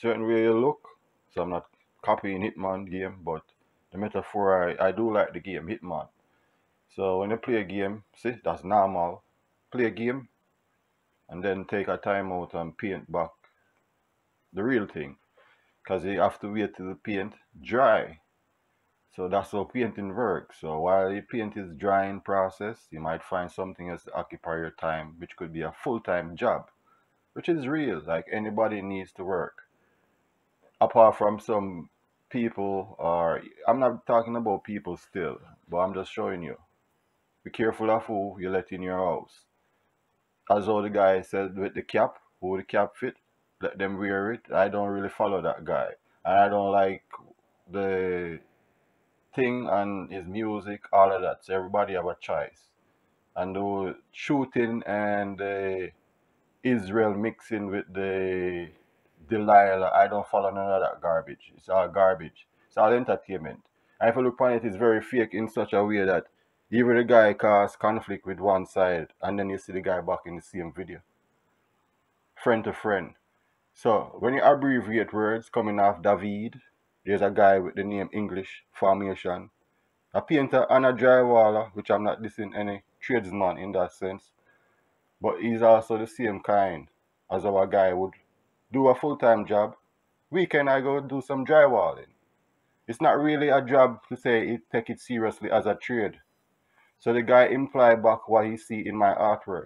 certain way you look. So I'm not copying Hitman game, but the metaphor I do like the game Hitman. So when you play a game, see that's normal. Play a game and then take a time out and paint back the real thing. Because you have to wait till the paint dry. So that's how painting works. So while the paint is drying process, you might find something else to occupy your time, which could be a full-time job, which is real. Like anybody needs to work. Apart from some people, or I'm not talking about people still, but I'm just showing you. Be careful of who you let in your house. As all the guy said with the cap, who the cap fit, let them wear it. I don't really follow that guy. And I don't like the thing and his music, all of that. So everybody have a choice. And the shooting and the Israel mixing with the Delilah, I don't follow none of that garbage. It's all garbage. It's all entertainment. And if you look on it, it's very fake in such a way that even the guy cause conflict with one side and then you see the guy back in the same video. Friend to friend. So when you abbreviate words coming off David, there's a guy with the name English Formation, a painter and a drywaller, which I'm not dissing any tradesman in that sense, but he's also the same kind as our guy would do a full-time job. Weekend I go do some drywalling. It's not really a job to say take it seriously as a trade. So the guy imply back what he see in my artwork.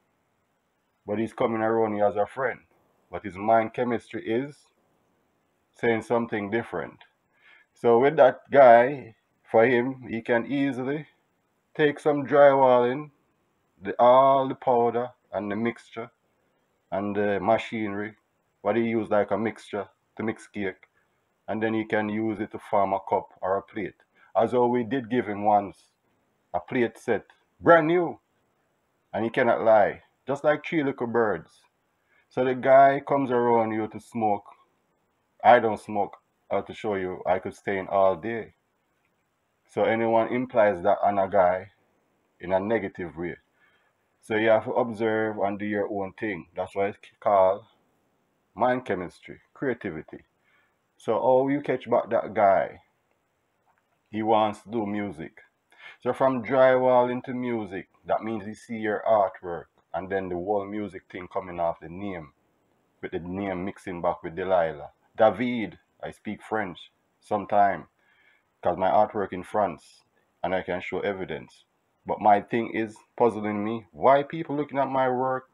But he's coming around me as a friend. But his mind chemistry is saying something different. So with that guy, for him, he can easily take some drywalling, all the powder and the mixture and the machinery, what he use like a mixture to mix cake, and then he can use it to form a cup or a plate. As though we did give him once a plate set, brand new, and he cannot lie, just like three little birds. So the guy comes around you to smoke. I don't smoke. To show you, I could stay in all day. So anyone implies that on a guy in a negative way. So you have to observe and do your own thing. That's why it's called mind chemistry, creativity. So how you catch back that guy? He wants to do music. So from drywall into music, that means he see your artwork and then the whole music thing coming off the name, with the name mixing back with Delilah. David, I speak French sometime because my artwork in France and I can show evidence. But my thing is puzzling me. Why people looking at my work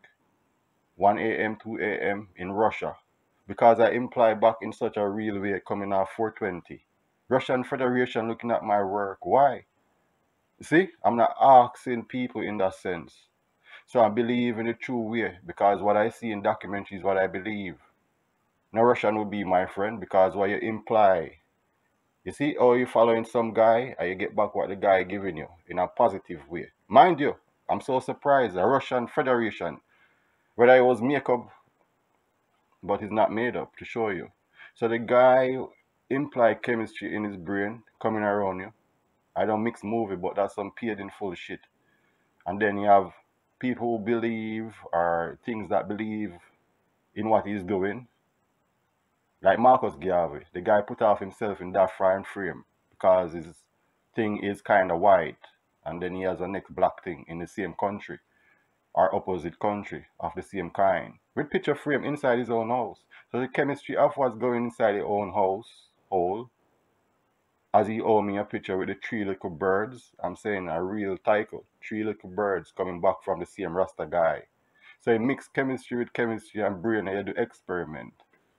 1 a.m., 2 a.m. in Russia? Because I imply back in such a real way coming off 420. Russian Federation looking at my work. Why? See, I'm not asking people in that sense. So I believe in the true way because what I see in documentaries is what I believe. No Russian would be my friend because what you imply. You see how you following some guy and you get back what the guy giving you in a positive way. Mind you, I'm so surprised. The Russian Federation, whether it was makeup, but it's not made up to show you. So the guy imply chemistry in his brain coming around you. I don't mix movie, but that's some paid in full shit. And then you have people who believe or things that believe in what he's doing. Like Marcus Garvey, the guy put off himself in that frame because his thing is kind of white, and then he has a next black thing in the same country or opposite country of the same kind with picture frame inside his own house. So the chemistry of what's going inside his own house, whole, as he owe me a picture with the three little birds. I'm saying a real title, three little birds coming back from the same Rasta guy. So he mix chemistry with chemistry and brain and you do experiment.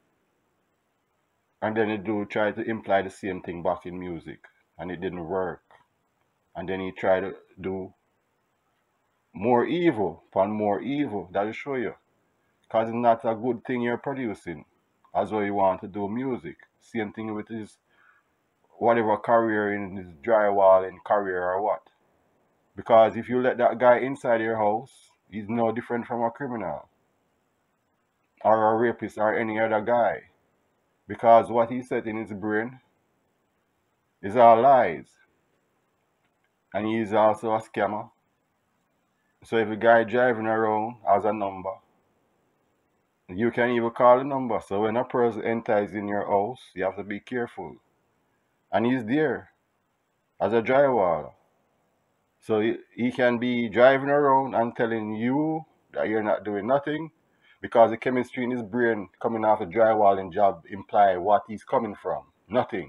And then he do try to imply the same thing back in music. And it didn't work. And then he tried to do more evil upon more evil. That'll show you. Because it's not a good thing you're producing. As well you want to do music. Same thing with his whatever career in his drywalling career or what. Because if you let that guy inside your house, he's no different from a criminal. Or a rapist or any other guy. Because what he said in his brain is all lies. And he is also a scammer. So if a guy driving around as a number, You can even call the number. So when a person enters in your house, you have to be careful. And he's there as a drywall. So he can be driving around and telling you that you're not doing nothing because the chemistry in his brain coming off the drywalling job imply what he's coming from. Nothing.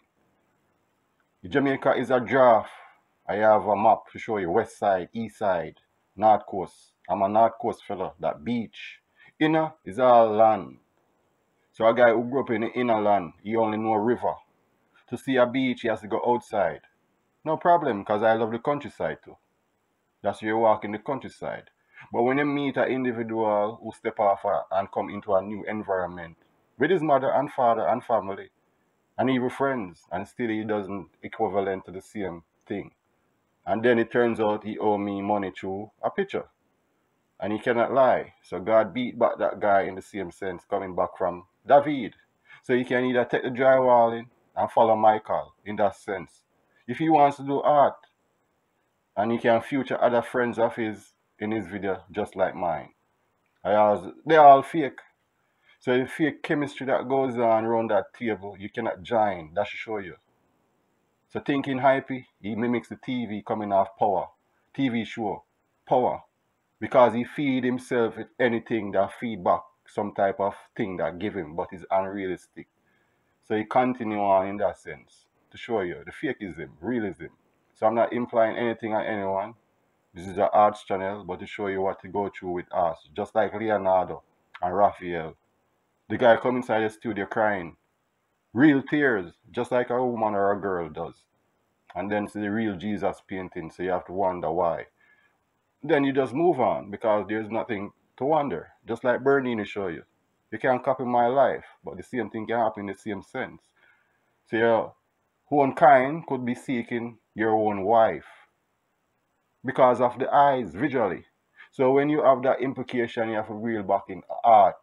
Jamaica is a draft. I have a map to show you west side, east side, north coast. I'm a north coast fella. That beach. Inner is all land. So a guy who grew up in the inner land, he only know a river. To see a beach, he has to go outside. No problem, because I love the countryside too. That's where you walk in the countryside. But when you meet an individual who step off and come into a new environment with his mother and father and family and even friends, and still he doesn't equivalent to the same thing. And then it turns out he owe me money through a picture. And he cannot lie. So God beat back that guy in the same sense, coming back from David. So he can either take the drywalling and follow Michael in that sense. If he wants to do art, and he can feature other friends of his in his video just like mine. They're all fake. So the fake chemistry that goes on around that table, you cannot join. That should show you. So thinking hypey, he mimics the TV coming off Power. TV show, Power. Because he feed himself with anything that feed back some type of thing that give him, but is unrealistic. So he continue on in that sense to show you the fakeism, realism. So I'm not implying anything on anyone. This is an arts channel, but to show you what to go through with us. Just like Leonardo and Raphael. The guy come inside the studio crying. Real tears, just like a woman or a girl does. And then see the real Jesus painting, so you have to wonder why. Then you just move on because there's nothing to wonder. Just like Bernini show you. You can't copy my life, but the same thing can happen in the same sense. So your own kind could be seeking your own wife because of the eyes visually. So when you have that implication, you have to reel back in art.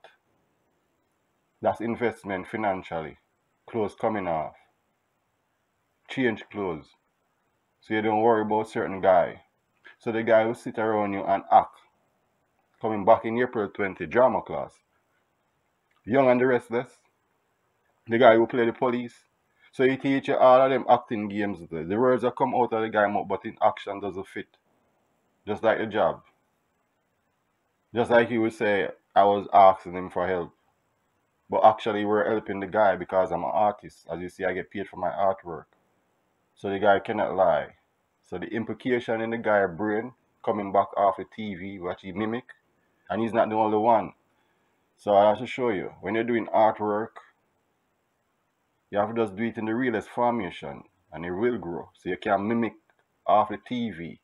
That's investment financially. Clothes coming off. Change clothes. So you don't worry about certain guy. So the guy will sit around you and act. Coming back in April 20, drama class. Young and the Restless. The guy who play the police. So he teach you all of them acting games. The words that come out of the guy mouth, but in action doesn't fit. Just like the job. Just like he would say, I was asking him for help. But actually we're helping the guy because I'm an artist. As you see, I get paid for my artwork. So the guy cannot lie. So the implication in the guy's brain coming back off the TV, what he mimic, and he's not the only one. So I have to show you, when you're doing artwork, you have to just do it in the realest formation and it will grow. So you can mimic off the TV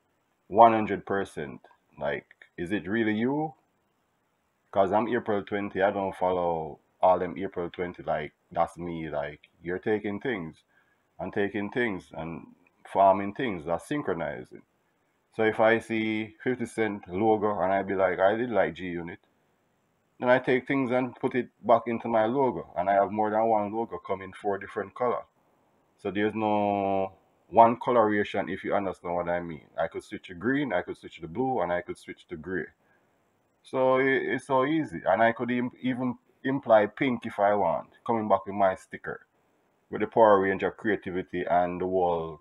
100%. Like, is it really you? Because I'm April 20, I don't follow all them April 20 like that's me. Like, you're taking things and farming things that's synchronizing. So if I see 50 Cent logo and I be like, I did like G Unit, then I take things and put it back into my logo. And I have more than one logo coming 4 different colors. So there's no one coloration, if you understand what I mean. I could switch to green, I could switch to blue, and I could switch to gray. So it's so easy. And I could even imply pink if I want, coming back with my sticker, with the Power Ranger creativity and the whole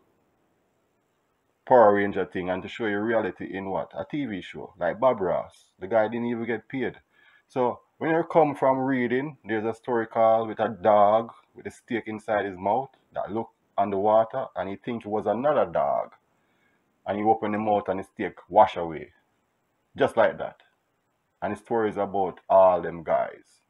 Power Ranger thing, and to show you reality in what? A TV show, like Bob Ross. The guy didn't even get paid. So when you come from reading, there's a story called with a dog with a steak inside his mouth that looked underwater, and he think it was another dog. And he opened the mouth and the steak wash away. Just like that. And the story is about all them guys.